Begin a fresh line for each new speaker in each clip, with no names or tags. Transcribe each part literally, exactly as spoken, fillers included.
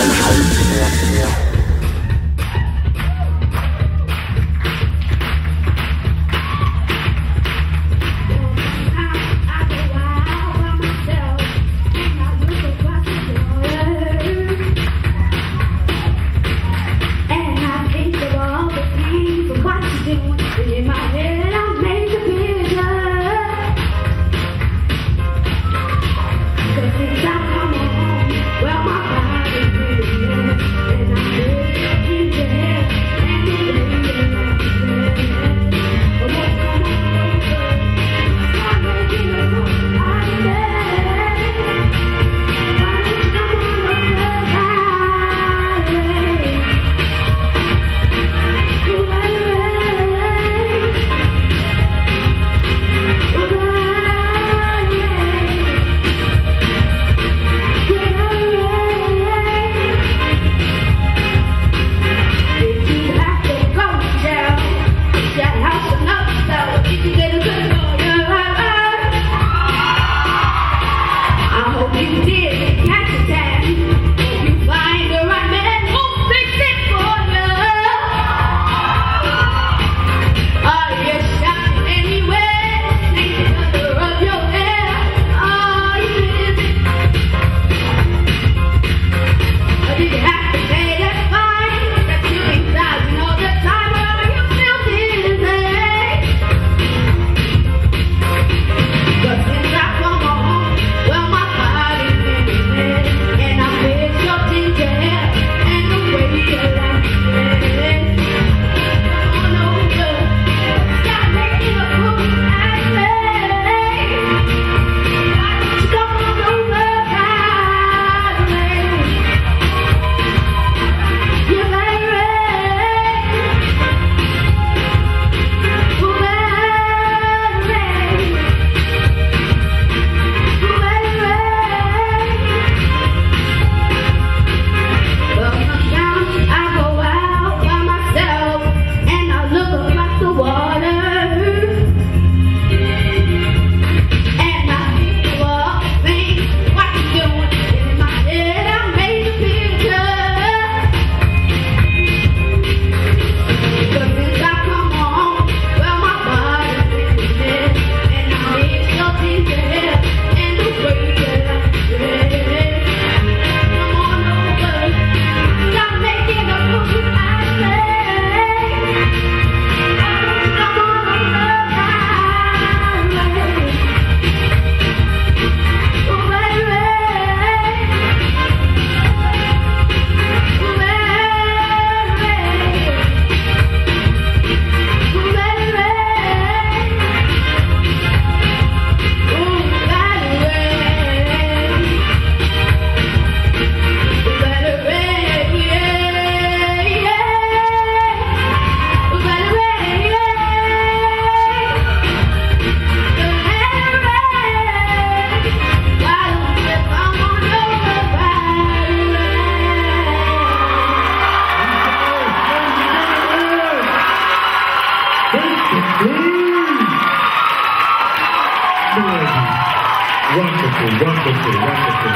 Wonderful, wonderful, wonderful.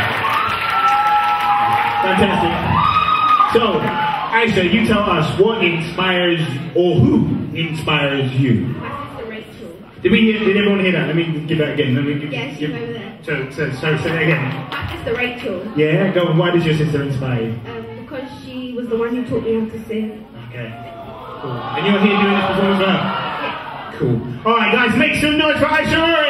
Fantastic. So, Aiesha, you tell us what inspires, or who inspires you?
My sister Rachel.
Did we hear, did everyone hear that? Let me give that again. Let me give,
Yeah, she's
give,
over there.
So, so, so, say that again.
My sister Rachel.
Yeah, go on. Why does your sister inspire you?
Um, because she was the one who taught me how to sing.
Okay. Cool. And you're here doing this performance as well?
Yeah.
Cool. Alright guys, make some noise for Aiesha!